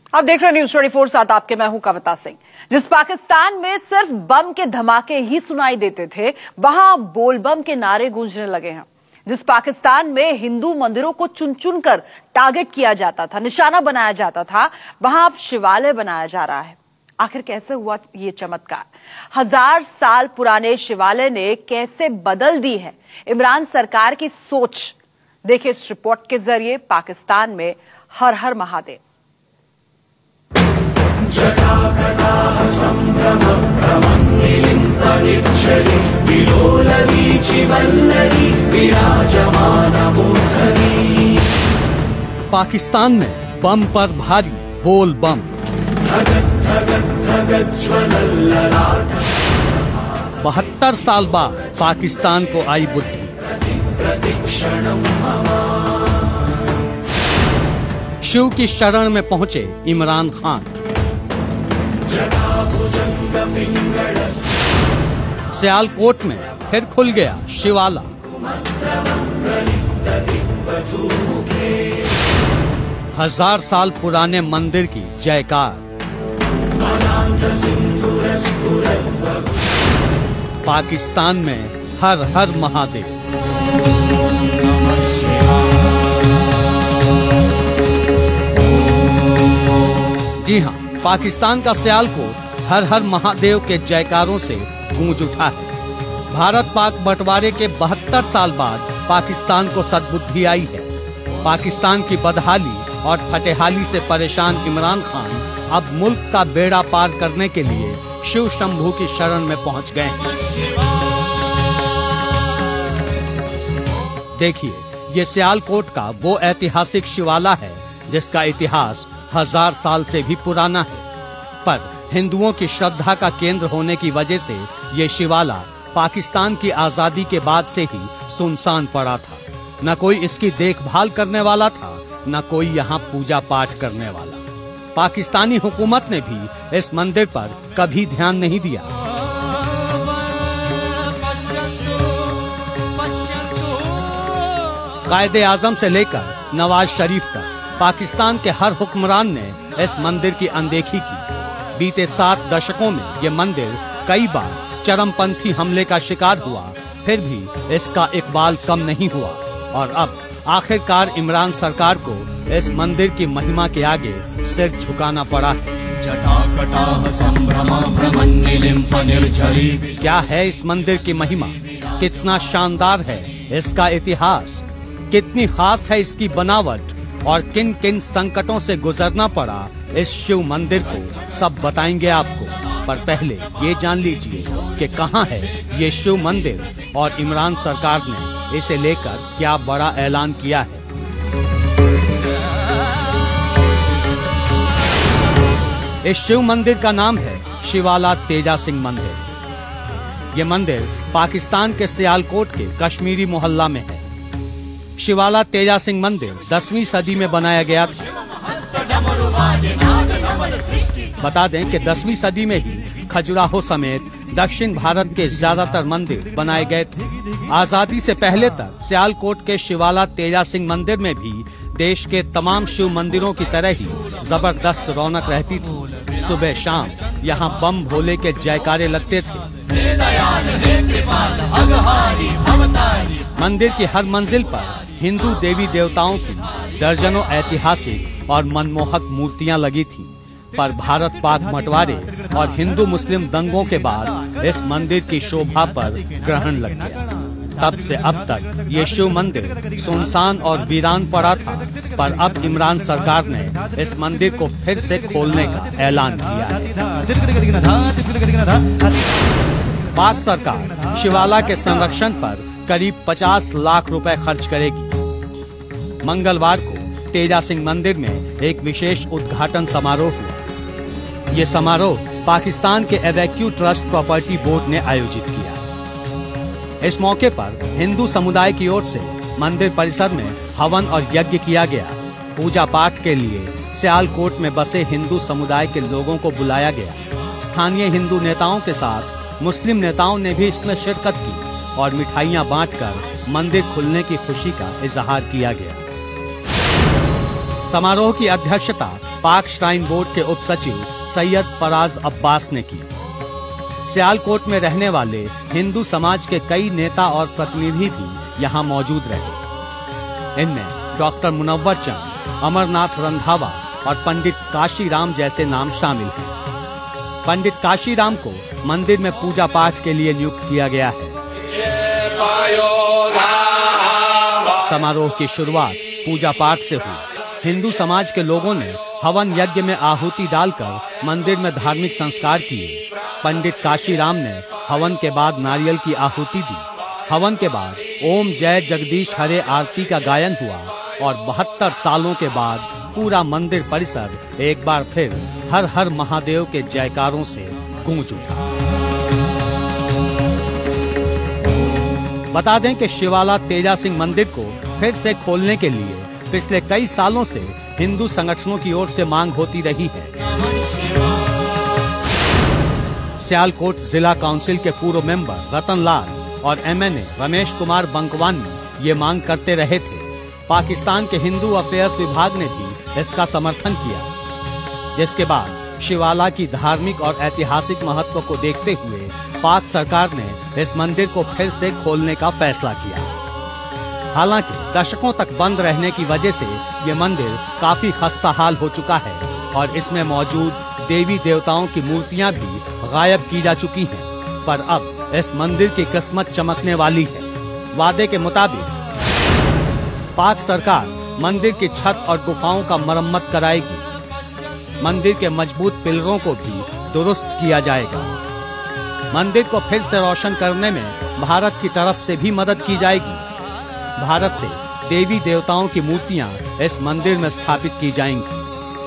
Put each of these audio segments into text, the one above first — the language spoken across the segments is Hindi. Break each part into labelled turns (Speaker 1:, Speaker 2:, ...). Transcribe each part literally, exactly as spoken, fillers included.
Speaker 1: आप देख रहे हैं न्यूज़ चौबीस सात आपके, मैं हूं कविता सिंह। जिस पाकिस्तान में सिर्फ बम के धमाके ही सुनाई देते थे, वहां बोल बम के नारे गूंजने लगे हैं। जिस पाकिस्तान में हिंदू मंदिरों को चुन चुन कर टारगेट किया जाता था, निशाना बनाया जाता था, वहां अब शिवालय बनाया जा रहा है। आखिर कैसे हुआ ये चमत्कार? हजार साल पुराने शिवालय ने कैसे बदल दी है इमरान सरकार की सोच? देखिए इस रिपोर्ट के जरिए पाकिस्तान में हर हर महादेव।
Speaker 2: पाकिस्तान में बम पर भारी बोल बम। बहत्तर साल बाद पाकिस्तान को आई बुद्धि। शिव की शरण में पहुंचे इमरान खान। सियालकोट में फिर खुल गया शिवाला। हजार साल पुराने मंदिर की जयकार। पाकिस्तान में हर हर महादेव। जी हां, पाकिस्तान का सियालकोट हर हर महादेव के जयकारों से गूंज उठा है। भारत पाक बंटवारे के बहत्तर साल बाद पाकिस्तान को सद्बुद्धि आई है। पाकिस्तान की बदहाली और फटेहाली से परेशान इमरान खान अब मुल्क का बेड़ा पार करने के लिए शिव शंभू की शरण में पहुंच गए हैं। देखिए, ये सियालकोट का वो ऐतिहासिक शिवाला है जिसका इतिहास हजार साल से भी पुराना है, पर हिंदुओं की श्रद्धा का केंद्र होने की वजह से ये शिवाला पाकिस्तान की आजादी के बाद से ही सुनसान पड़ा था। न कोई इसकी देखभाल करने वाला था, न कोई यहाँ पूजा पाठ करने वाला। पाकिस्तानी हुकूमत ने भी इस मंदिर पर कभी ध्यान नहीं दिया। कायदे आजम से लेकर नवाज शरीफ तक पाकिस्तान के हर हुक्मरान ने इस मंदिर की अनदेखी की। बीते सात दशकों में ये मंदिर कई बार चरमपंथी हमले का शिकार हुआ, फिर भी इसका इकबाल कम नहीं हुआ और अब आखिरकार इमरान सरकार को इस मंदिर की महिमा के आगे सिर झुकाना पड़ा है। क्या है इस मंदिर की महिमा? कितना शानदार है इसका इतिहास? कितनी खास है इसकी बनावट? और किन किन संकटों से गुजरना पड़ा इस शिव मंदिर को, सब बताएंगे आपको। पर पहले ये जान लीजिए कि कहाँ है ये शिव मंदिर और इमरान सरकार ने इसे लेकर क्या बड़ा ऐलान किया है। इस शिव मंदिर का नाम है शिवाला तेजा सिंह मंदिर। ये मंदिर पाकिस्तान के सियालकोट के कश्मीरी मोहल्ला में है। शिवाला तेजा सिंह मंदिर दसवीं सदी में बनाया गया था। बता दें कि दसवीं सदी में ही खजुराहो समेत दक्षिण भारत के ज्यादातर मंदिर बनाए गए थे। आजादी से पहले तक सियालकोट के शिवाला तेजा सिंह मंदिर में भी देश के तमाम शिव मंदिरों की तरह ही जबरदस्त रौनक रहती थी। सुबह शाम यहाँ बम भोले के जयकारे लगते थे। मंदिर की हर मंजिल पर हिंदू देवी देवताओं की दर्जनों ऐतिहासिक और मनमोहक मूर्तियां लगी थीं। पर भारत पाक बंटवारे और हिंदू मुस्लिम दंगों के बाद इस मंदिर की शोभा पर ग्रहण लग गया। तब से अब तक ये शिव मंदिर सुनसान और वीरान पड़ा था, पर अब इमरान सरकार ने इस मंदिर को फिर से खोलने का ऐलान किया है। पाक सरकार शिवाला के संरक्षण पर करीब पचास लाख रुपए खर्च करेगी। मंगलवार को तेजा सिंह मंदिर में एक विशेष उद्घाटन समारोह हुआ। ये समारोह पाकिस्तान के एवैक्यू ट्रस्ट प्रॉपर्टी बोर्ड ने आयोजित किया। इस मौके पर हिंदू समुदाय की ओर से मंदिर परिसर में हवन और यज्ञ किया गया। पूजा पाठ के लिए सियालकोट में बसे हिंदू समुदाय के लोगों को बुलाया गया। स्थानीय हिंदू नेताओं के साथ मुस्लिम नेताओं ने भी इसमें शिरकत की और मिठाइयां बांटकर मंदिर खुलने की खुशी का इजहार किया गया। समारोह की अध्यक्षता पाक श्राइन बोर्ड के उप सचिव सैयद फराज अब्बास ने की। सियालकोट में रहने वाले हिंदू समाज के कई नेता और प्रतिनिधि भी यहाँ मौजूद रहे। इनमें डॉक्टर मुनव्वर चंद, अमरनाथ रंधावा और पंडित काशीराम जैसे नाम शामिल हैं। पंडित काशीराम को मंदिर में पूजा पाठ के लिए नियुक्त किया गया है। समारोह की शुरुआत पूजा पाठ से हुई। हिंदू समाज के लोगों ने हवन यज्ञ में आहुति डालकर मंदिर में धार्मिक संस्कार किए। पंडित काशीराम ने हवन के बाद नारियल की आहुति दी। हवन के बाद ओम जय जगदीश हरे आरती का गायन हुआ और बहत्तर सालों के बाद पूरा मंदिर परिसर एक बार फिर हर हर महादेव के जयकारों से गूंज उठा। बता दें कि शिवाला तेजा सिंह मंदिर को फिर से खोलने के लिए पिछले कई सालों से हिंदू संगठनों की ओर से मांग होती रही है। सियालकोट जिला काउंसिल के पूर्व मेंबर रतन लाल और एमएनए रमेश कुमार बंकवानी ये मांग करते रहे थे। पाकिस्तान के हिंदू अफेयर्स विभाग ने भी इसका समर्थन किया, जिसके बाद शिवाला की धार्मिक और ऐतिहासिक महत्व को देखते हुए पाक सरकार ने इस मंदिर को फिर से खोलने का फैसला किया। हालांकि दशकों तक बंद रहने की वजह से ये मंदिर काफी खस्ताहाल हो चुका है और इसमें मौजूद देवी देवताओं की मूर्तियां भी गायब की जा चुकी हैं। पर अब इस मंदिर की किस्मत चमकने वाली है। वादे के मुताबिक पाक सरकार मंदिर की छत और गुफाओं का मरम्मत कराएगी। मंदिर के मजबूत पिलरों को भी दुरुस्त किया जाएगा। मंदिर को फिर से रोशन करने में भारत की तरफ से भी मदद की जाएगी। भारत से देवी देवताओं की मूर्तियां इस मंदिर में स्थापित की जाएंगी।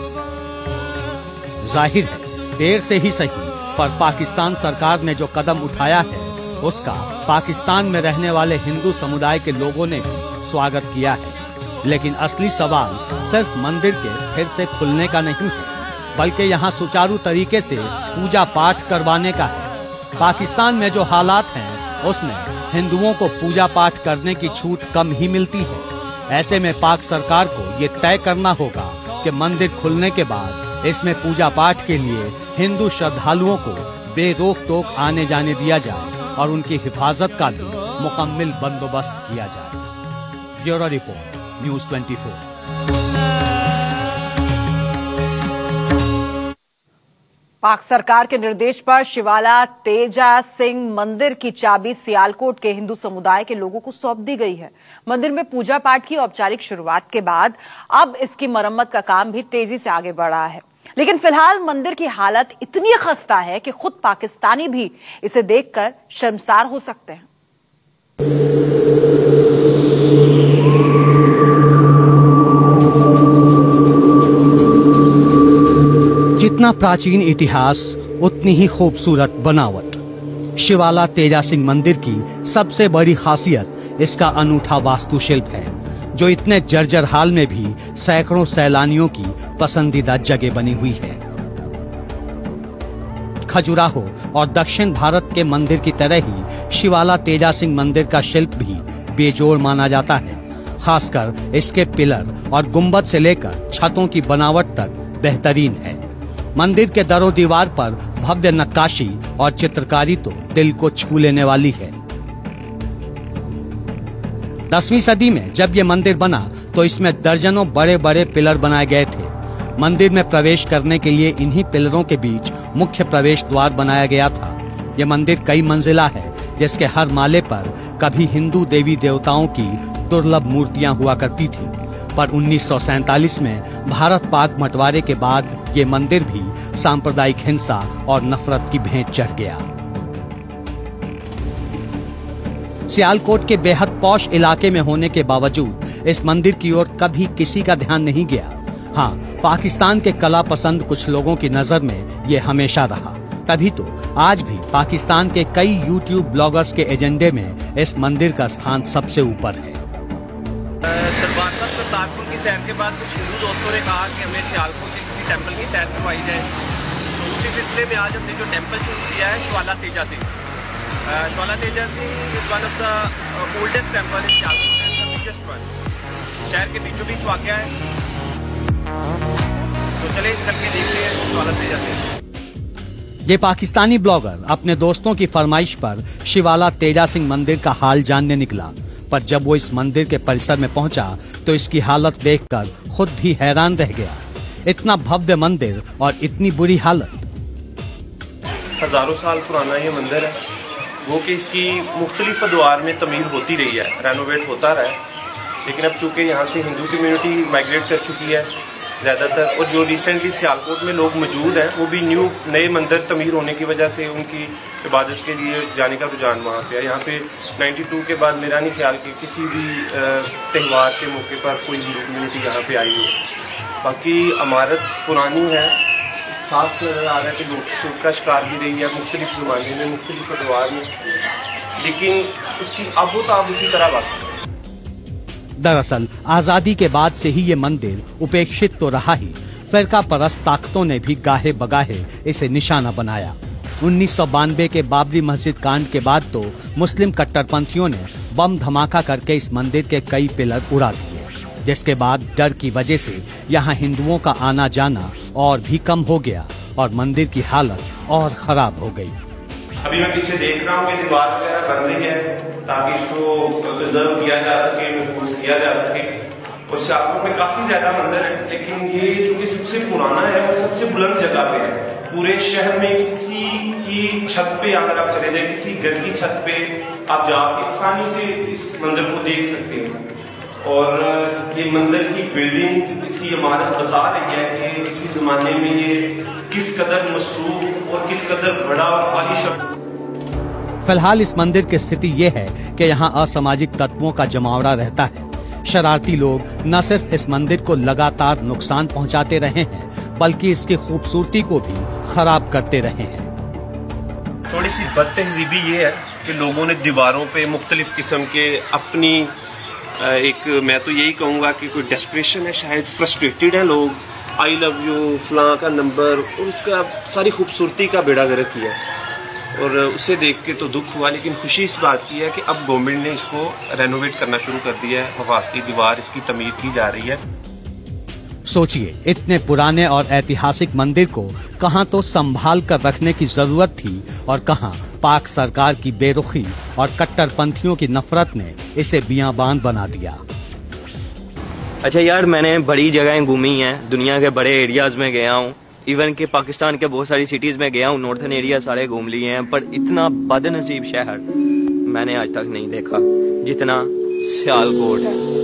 Speaker 2: जाहिर है देर से ही सही, पर पाकिस्तान सरकार ने जो कदम उठाया है उसका पाकिस्तान में रहने वाले हिंदू समुदाय के लोगों ने भी स्वागत किया है। लेकिन असली सवाल सिर्फ मंदिर के फिर से खुलने का नहीं है, बल्कि यहाँ सुचारू तरीके से पूजा पाठ करवाने का है। पाकिस्तान में जो हालात हैं उसमें हिंदुओं को पूजा पाठ करने की छूट कम ही मिलती है। ऐसे में पाक सरकार को ये तय करना होगा कि मंदिर खुलने के बाद इसमें पूजा पाठ के लिए हिंदू श्रद्धालुओं को बेरोक टोक आने जाने दिया जाए और उनकी हिफाजत का भी मुकम्मल बंदोबस्त किया जाए। Bureau report, news twenty four.
Speaker 1: Pak सरकार के निर्देश पर शिवाला तेजा सिंह मंदिर की चाबी सियालकोट के हिंदू समुदाय के लोगों को सौंप दी गई है। मंदिर में पूजा पाठ की औपचारिक शुरुआत के बाद अब इसकी मरम्मत का काम भी तेजी से आगे बढ़ रहा है। लेकिन फिलहाल मंदिर की हालत इतनी खस्ता है कि खुद पाकिस्तानी भी इसे देखकर शर्मसार हो सकते हैं।
Speaker 2: जितना प्राचीन इतिहास उतनी ही खूबसूरत बनावट। शिवाला तेजा सिंह मंदिर की सबसे बड़ी खासियत इसका अनूठा वास्तुशिल्प है, जो इतने जर्जर हाल में भी सैकड़ों सैलानियों की पसंदीदा जगह बनी हुई है। खजुराहो और दक्षिण भारत के मंदिर की तरह ही शिवाला तेजा सिंह मंदिर का शिल्प भी बेजोड़ माना जाता है। खासकर इसके पिलर और गुंबद से लेकर छतों की बनावट तक बेहतरीन है। मंदिर के दरो दीवार पर भव्य नक्काशी और चित्रकारी तो दिल को छू लेने वाली है। दसवीं सदी में जब ये मंदिर बना तो इसमें दर्जनों बड़े बड़े पिलर बनाए गए थे। मंदिर में प्रवेश करने के लिए इन्हीं पिलरों के बीच मुख्य प्रवेश द्वार बनाया गया था। ये मंदिर कई मंजिला है, जिसके हर माले पर कभी हिंदू देवी देवताओं की दुर्लभ मूर्तियां हुआ करती थी। पर उन्नीस सौ सैतालीस में भारत पाक बंटवारे के बाद ये मंदिर भी सांप्रदायिक हिंसा और नफरत की भेंट चढ़ गया। सियालकोट के बेहद पौश इलाके में होने के बावजूद इस मंदिर की ओर कभी किसी का ध्यान नहीं गया। हाँ, पाकिस्तान के कला पसंद कुछ लोगों की नजर में ये हमेशा रहा। तभी तो आज भी पाकिस्तान के कई यूट्यूब ब्लॉगर्स के एजेंडे में इस मंदिर का स्थान सबसे ऊपर है।
Speaker 3: दरबार साहब करतारपुर की सैर के बाद कुछ हिंदू दोस्तों ने कहा कि हमें सियालकोट के किसी टेम्पल की सैर करवाई जाए, तो उसी सिलसिले में आज हमने जो टेम्पल चूज किया है Shivala Teja Singh. Shivala Teja Singh is one of the oldest temple in Sialkot, शहर के बीचों बीच वाक़या है। चले चल के देखते हैं शिवाला तेजा सिंह।
Speaker 2: ये पाकिस्तानी ब्लॉगर अपने दोस्तों की फरमाइश पर शिवाला तेजा सिंह मंदिर का हाल जानने निकला, पर जब वो इस मंदिर के परिसर में पहुंचा तो इसकी हालत देखकर खुद भी हैरान रह गया। इतना भव्य मंदिर और इतनी बुरी हालत।
Speaker 3: हजारों साल पुराना ये मंदिर है, वो कि इसकी मुख्तलिफ अदवार में तमीर होती रही है, रेनोवेट होता रहा है, लेकिन अब चूंकि यहाँ से हिंदू कम्युनिटी माइग्रेट कर चुकी है ज़्यादातर, और जो रिसेंटली सियालकोट में लोग मौजूद हैं वो भी न्यू नए मंदिर तमीर होने की वजह से उनकी इबादत के लिए जाने का रुझान वहाँ पे है। यहाँ पे बानवे के बाद मेरा नहीं ख्याल कि किसी भी त्यौहार के मौके पर कोई हिंदू कम्युनिटी यहाँ पे आई हो। बाकी इमारत पुरानी है, साफ नजर आ रहा है कि लोग का शिकार भी रही है मुख्तलिफ ज़माने में, मुख्तलिफ अदवार में, लेकिन उसकी आबोताब उसी तरह बाकी।
Speaker 2: दरअसल आजादी के बाद से ही ये मंदिर उपेक्षित तो रहा ही, फिरका परस्त ताकतों ने भी गाहे बगाहे इसे निशाना बनाया। उन्नीस सौ बानवे के बाबरी मस्जिद कांड के बाद तो मुस्लिम कट्टरपंथियों ने बम धमाका करके इस मंदिर के कई पिलर उड़ा दिए, जिसके बाद डर की वजह से यहाँ हिंदुओं का आना जाना और भी कम हो गया और मंदिर की हालत और खराब हो गई।
Speaker 3: अभी मैं पीछे देख रहा हूँ कि दीवार वगैरह बन रही है ताकि इसको प्रिजर्व किया जा सके, महफूज किया जा सके। और सियालकोट में काफी ज्यादा मंदिर है, लेकिन ये जो कि सबसे पुराना है और सबसे बुलंद जगह पे है। पूरे शहर में किसी की छत पे अगर आप चले जाए, किसी घर की छत पे आप जाके आसानी से इस मंदिर को देख सकते हैं। और ये मंदिर की बिल्डिंग, इसकी इमारत बता रही है कि किसी जमाने में ये किस कदर मसरूफ और किस कदर बड़ा और आलीशान।
Speaker 2: फिलहाल इस मंदिर की स्थिति ये है कि यहाँ असामाजिक तत्वों का जमावड़ा रहता है। शरारती लोग न सिर्फ इस मंदिर को लगातार नुकसान पहुँचाते रहे हैं, बल्कि इसकी खूबसूरती को भी खराब करते रहे हैं।
Speaker 3: थोड़ी सी बदतहजीबी ये है कि लोगों ने दीवारों पे मुख्तलिफ किस्म के अपनी एक, मैं तो यही कहूँगा कि कोई डेस्परेशन है, शायद फ्रस्ट्रेटेड है लोग, आई लव यू फलां का नंबर और उसका सारी खूबसूरती का बेड़ा गर्क किया, और उसे देख के तो दुख हुआ। लेकिन खुशी इस बात की है कि अब गवर्नमेंट ने इसको रेनोवेट करना शुरू कर दिया है, हिफाजती दीवार इसकी तमीर की जा रही है।
Speaker 2: सोचिए, इतने पुराने और ऐतिहासिक मंदिर को कहां तो संभाल कर रखने की जरूरत थी और कहां पाक सरकार की बेरुखी और कट्टरपंथियों की नफरत ने इसे बियाबान बना दिया।
Speaker 4: अच्छा यार, मैंने बड़ी जगहें घूमी हैं, दुनिया के बड़े एरियाज में गया हूँ, इवन के पाकिस्तान के बहुत सारी सिटीज में गया हूँ, नॉर्थन एरिया सारे घूम लिए हैं, पर इतना बदनसीब शहर मैंने आज तक नहीं देखा जितना सियालकोट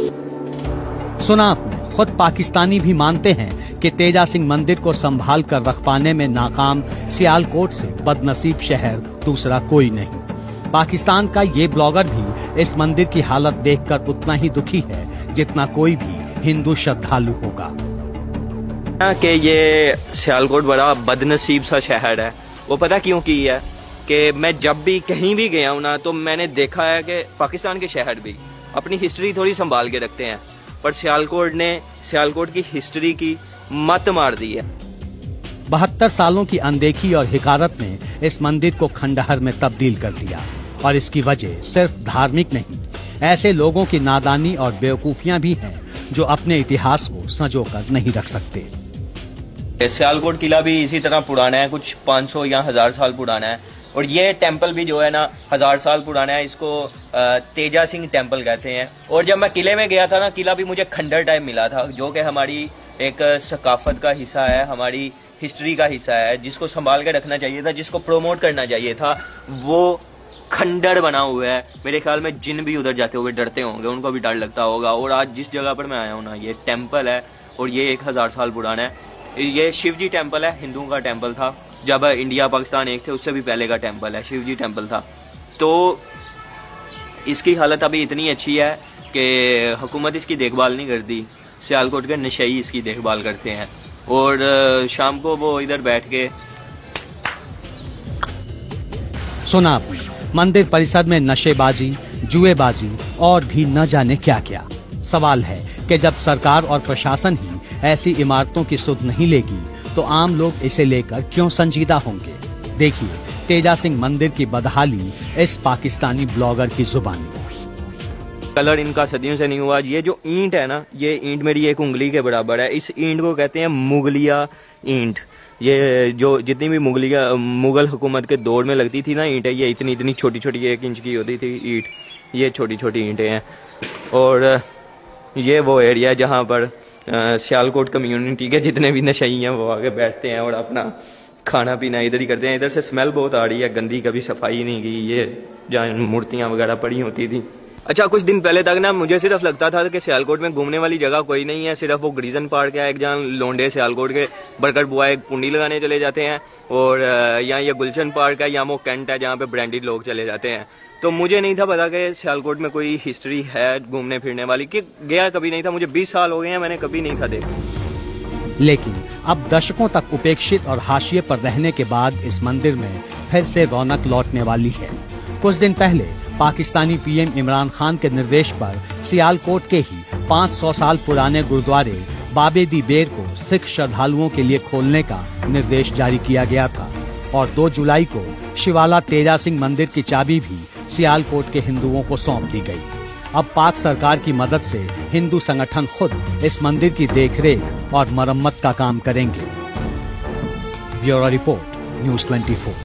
Speaker 4: है।
Speaker 2: सुना आपने, खुद पाकिस्तानी भी मानते हैं कि तेजा सिंह मंदिर को संभाल कर रख पाने में नाकाम सियालकोट से बदनसीब शहर दूसरा कोई नहीं। पाकिस्तान का ये ब्लॉगर भी इस मंदिर की हालत देखकर उतना ही दुखी है जितना कोई भी हिंदू श्रद्धालु होगा।
Speaker 4: कि ये सियालकोट बड़ा बदनसीब सा शहर है, वो पता क्यों की है कि मैं जब भी कहीं भी गया हूँ ना, तो मैंने देखा है कि पाकिस्तान के शहर भी अपनी हिस्ट्री थोड़ी संभाल के रखते हैं, पर सियालकोट ने सियालकोट की हिस्ट्री की मत मार दी है।
Speaker 2: बहत्तर सालों की अनदेखी और हिकारत ने इस मंदिर को खंडहर में तब्दील कर दिया, और इसकी वजह सिर्फ धार्मिक नहीं, ऐसे लोगों की नादानी और बेवकूफियां भी हैं जो अपने इतिहास को संजोकर नहीं रख सकते।
Speaker 4: सियालकोट किला भी इसी तरह पुराना है, कुछ पाँच सौ या हजार साल पुराना है, और ये टेम्पल भी जो है ना हजार साल पुराना है। इसको तेजा सिंह टेम्पल कहते हैं। और जब मैं किले में गया था ना, किला भी मुझे खंडर टाइप मिला था, जो कि हमारी एक सकाफत का हिस्सा है, हमारी हिस्ट्री का हिस्सा है, जिसको संभाल के रखना चाहिए था, जिसको प्रोमोट करना चाहिए था, वो खंडर बना हुआ है। मेरे ख्याल में जिन भी उधर जाते हुए डरते होंगे, उनको भी डर लगता होगा। और आज जिस जगह पर मैं आया हूँ ना, ये टेम्पल है और ये एक हजार साल पुराना है। ये शिव जी टेम्पल है, हिंदुओं का टेम्पल था, जब इंडिया पाकिस्तान एक थे उससे भी पहले का टेम्पल है, शिव जी टेम्पल था। तो इसकी हालत अभी इतनी अच्छी है कि हुकूमत इसकी देखभाल नहीं करती, सियालकोट के नशई इसकी देखभाल करते हैं, और शाम को वो इधर बैठ के।
Speaker 2: सुना आपने, मंदिर परिसर में नशेबाजी, जुएबाजी और भी न जाने क्या क्या। सवाल है कि जब सरकार और प्रशासन ही ऐसी इमारतों की सुध नहीं लेगी, तो आम लोग इसे लेकर क्यों संजीदा होंगे। देखिए तेजा सिंह मंदिर की बदहाली इस पाकिस्तानी ब्लॉगर की जुबानी।
Speaker 4: कलर इनका सदियों से नहीं हुआ। ये जो ईंट है ना, ये ईंट मेरी एक उंगली के बराबर है। इस ईंट को कहते हैं मुगलिया ईंट। ये जो जितनी भी मुगलिया मुगल हुकूमत के दौर में लगती थी ना ईंटें, ये इतनी इतनी छोटी छोटी एक इंच की होती थी ईंट। ये छोटी छोटी ईंटें हैं। और ये वो एरिया है जहाँ पर सियालकोट कम्युनिटी के जितने भी नशई हैं वो आगे बैठते हैं और अपना खाना पीना इधर ही करते हैं। इधर से स्मेल बहुत आ रही है गंदी, कभी सफाई नहीं की। ये जहाँ मूर्तियाँ वगैरह पड़ी होती थी। अच्छा, कुछ दिन पहले तक ना मुझे सिर्फ लगता था कि सियालकोट में घूमने वाली जगह कोई नहीं है, सिर्फ वो ग्रीजन पार्क है एक जहाँ लोंडे सियालकोट के बरकट बुआ एक पुंडी लगाने चले जाते हैं, और यहाँ ये गुलशन पार्क है, यहाँ वो कैंट है जहाँ पे ब्रांडेड लोग चले जाते हैं। तो मुझे नहीं था पता कि सियालकोट में कोई हिस्ट्री है घूमने फिरने वाली, कि गया कभी नहीं था। मुझे बीस साल हो गए हैं, मैंने कभी नहीं था देखा।
Speaker 2: लेकिन अब दशकों तक उपेक्षित और हाशिए पर रहने के बाद इस मंदिर में फिर से रौनक लौटने वाली है। कुछ दिन पहले पाकिस्तानी पीएम इमरान खान के निर्देश पर सियालकोट के ही पाँच सौ साल पुराने गुरुद्वारे बाबे दी बेर को सिख श्रद्धालुओं के लिए खोलने का निर्देश जारी किया गया था, और दो जुलाई को शिवाला तेजा सिंह मंदिर की चाबी भी सियालकोट के हिंदुओं को सौंप दी गई। अब पाक सरकार की मदद से हिंदू संगठन खुद इस मंदिर की देखरेख और मरम्मत का काम करेंगे। ब्यूरो रिपोर्ट, न्यूज़ चौबीस।